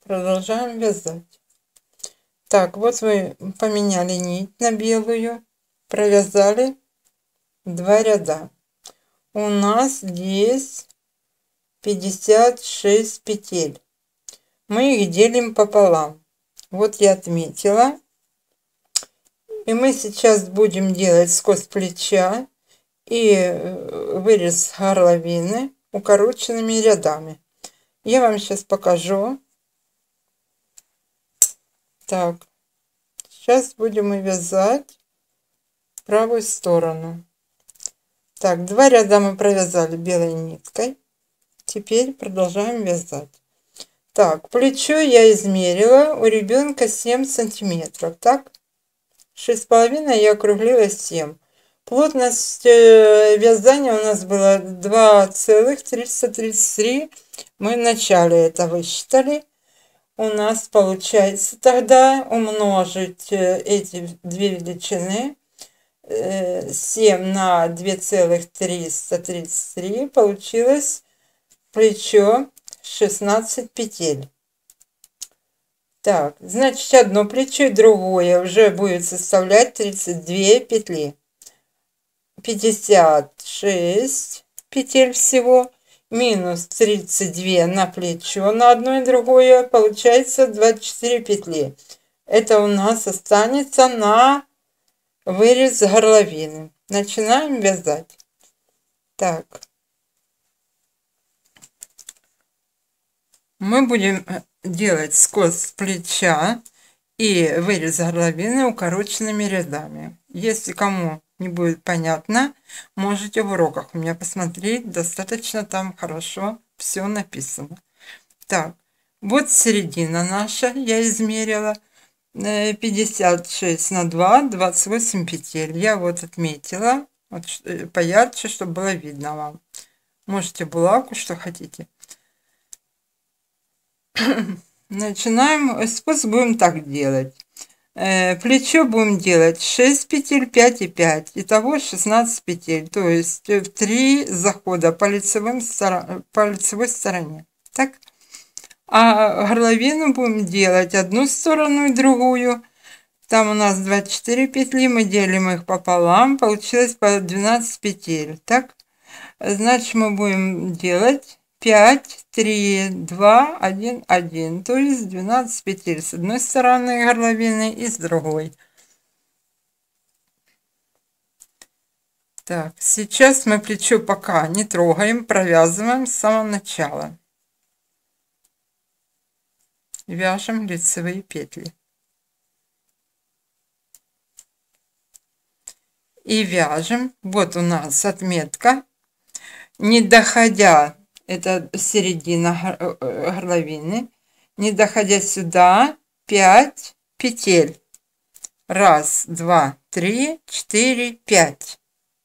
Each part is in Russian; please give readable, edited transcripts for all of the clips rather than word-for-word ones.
Продолжаем вязать. Так, вот мы поменяли нить на белую, провязали 2 ряда. У нас здесь 56 петель. Мы их делим пополам. Вот я отметила. И мы сейчас будем делать скос плеча и вырез горловины укороченными рядами. Я вам сейчас покажу. Так, сейчас будем вязать правую сторону. Так, 2 ряда мы провязали белой ниткой. Теперь продолжаем вязать. Так, плечо я измерила у ребенка 7 сантиметров. Так, 6,5 я округлила 7. Плотность вязания у нас была 2,333. Мы в начале это высчитали. У нас получается тогда умножить эти две величины. 7 на 2,333 получилось плечо 16 петель. Так, значит, одно плечо и другое уже будет составлять 32 петли. 56 петель всего. Минус 32 на плечо на одно и другое. Получается 24 петли. Это у нас останется на вырез горловины. Начинаем вязать. Так. Мы будем делать скос плеча и вырез горловины укороченными рядами. Если кому не будет понятно, можете в уроках у меня посмотреть. Достаточно там хорошо все написано. Так, вот середина наша. Я измерила 56 на 2, 28 петель. Я вот отметила. Вот, поярче, чтобы было видно вам. Можете булавку, что хотите. Начинаем. Спуск будем так делать. Плечо будем делать 6 петель, 5 и 5. Итого 16 петель. То есть 3 захода по лицевой стороне. Так. А горловину будем делать одну сторону и другую. Там у нас 24 петли. Мы делим их пополам. Получилось по 12 петель. Так. Значит, мы будем делать 5, 3, 2, 1, 1. То есть 12 петель с одной стороны горловины и с другой. Так, сейчас мы плечо пока не трогаем, провязываем с самого начала. Вяжем лицевые петли. И вяжем. Вот у нас отметка. Не доходя, это середина горловины, не доходя сюда, 5 петель. 1, 2, 3, 4, 5.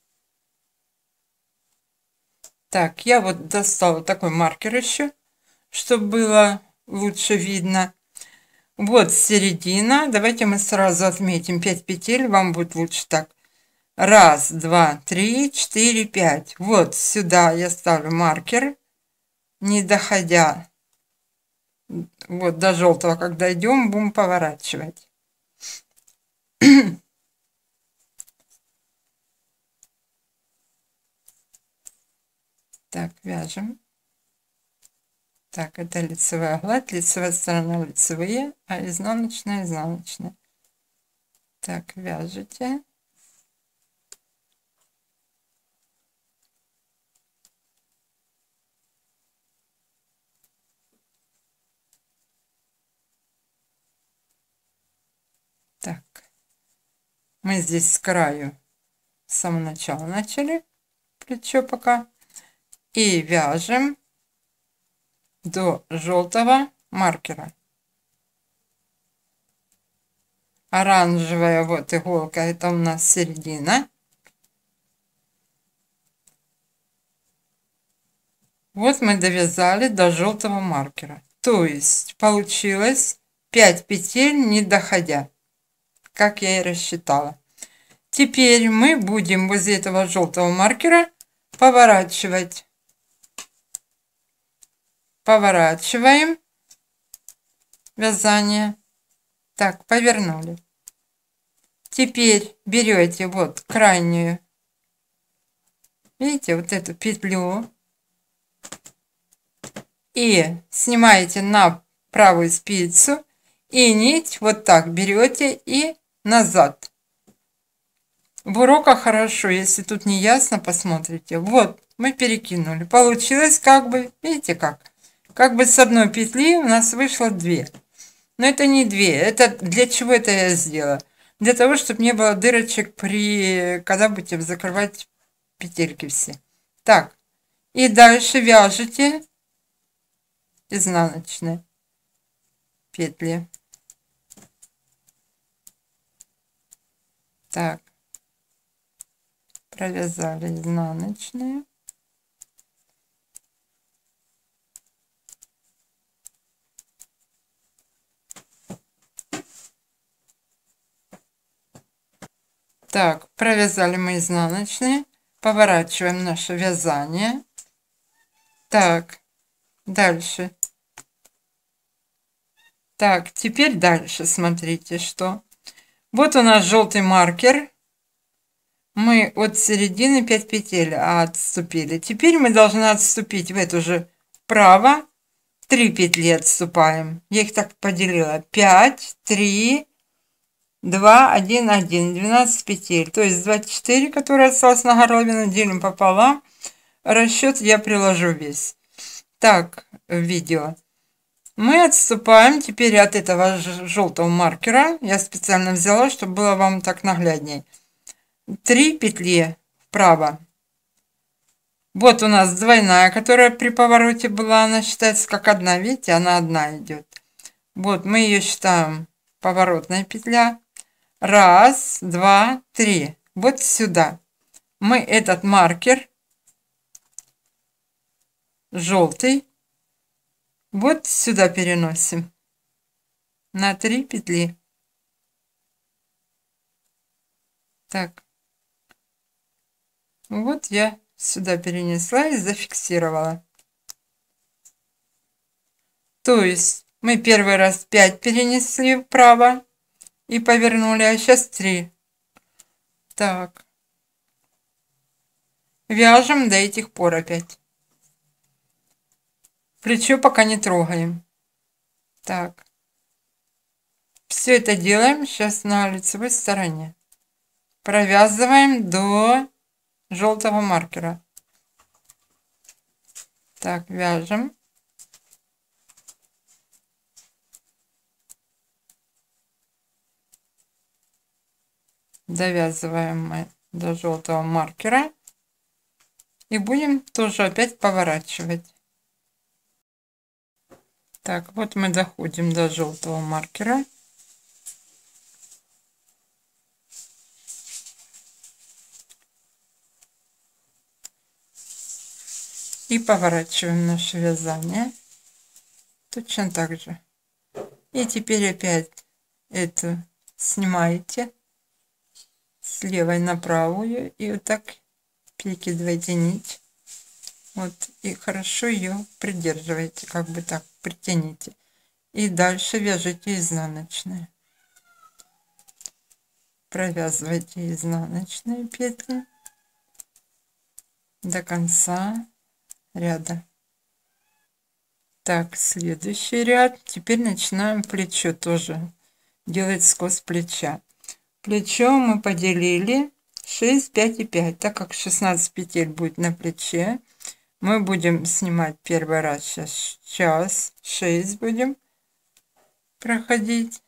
Так, я вот достала такой маркер еще, чтобы было лучше видно. Вот середина. Давайте мы сразу отметим 5 петель, вам будет лучше так. 1, 2, 3, 4, 5. Вот сюда я ставлю маркер, не доходя. Вот до желтого, когда идем, будем поворачивать. Так, вяжем. Так, это лицевая гладь, лицевая сторона лицевые, а изнаночная изнаночная. Так, вяжете. Так, мы здесь с краю с самого начала начали плечо пока и вяжем до желтого маркера. Оранжевая вот иголка, это у нас середина. Вот мы довязали до желтого маркера. То есть получилось 5 петель не доходя, как я и рассчитала. Теперь мы будем возле этого желтого маркера поворачивать. Поворачиваем вязания. Так, повернули. Теперь берете вот крайнюю, видите, вот эту петлю и снимаете на правую спицу и нить вот так берете и назад. В уроках хорошо, если тут не ясно, посмотрите. Вот, мы перекинули. Получилось как бы, видите как? Как бы с одной петли у нас вышло 2. Но это не 2. Это для чего это я сделала? Для того, чтобы не было дырочек когда будете закрывать петельки все. Так, и дальше вяжете изнаночные петли. Так, провязали изнаночные. Так, провязали мы изнаночные, поворачиваем наше вязание. Так, дальше. Так, теперь дальше смотрите, что. Вот у нас желтый маркер. Мы от середины 5 петель отступили. Теперь мы должны отступить в эту же вправо. 3 петли отступаем. Я их так поделила. 5, 3, 2, 1, 1. 12 петель. То есть 24, которые осталось на горловину, делим пополам. Расчет я приложу весь. Так, видео. Мы отступаем теперь от этого желтого маркера. Я специально взяла, чтобы было вам так наглядней. 3 петли вправо. Вот у нас двойная, которая при повороте была, она считается как одна. Видите, она одна идет. Вот мы ее считаем поворотная петля. 1, 2, 3. Вот сюда. Мы этот маркер желтый вот сюда переносим на 3 петли. Так. Вот я сюда перенесла и зафиксировала. То есть мы первый раз 5 перенесли вправо и повернули, а сейчас 3. Так. Вяжем до этих пор опять. Плечо пока не трогаем. Так. Все это делаем сейчас на лицевой стороне. Провязываем до желтого маркера. Так, вяжем. Довязываем мы до желтого маркера. И будем тоже опять поворачивать. Так, вот мы доходим до желтого маркера. И поворачиваем наше вязание. Точно так же. И теперь опять эту снимаете с левой на правую. И вот так перекидываете нить. Вот. И хорошо ее придерживаете. Как бы так притяните. И дальше вяжите изнаночные. Провязывайте изнаночные петли до конца ряда. Так, следующий ряд. Теперь начинаем плечо тоже делать скос плеча. Плечо мы поделили 6, 5 и 5. Так как 16 петель будет на плече, мы будем снимать первый раз сейчас 6 будем проходить.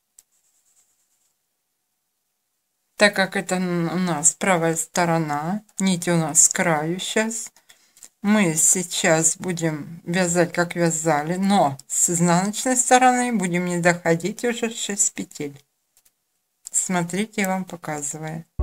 Так как это у нас правая сторона, нить у нас с краю сейчас. Мы сейчас будем вязать, как вязали, но с изнаночной стороны будем не доходить уже 6 петель. Смотрите, я вам показываю.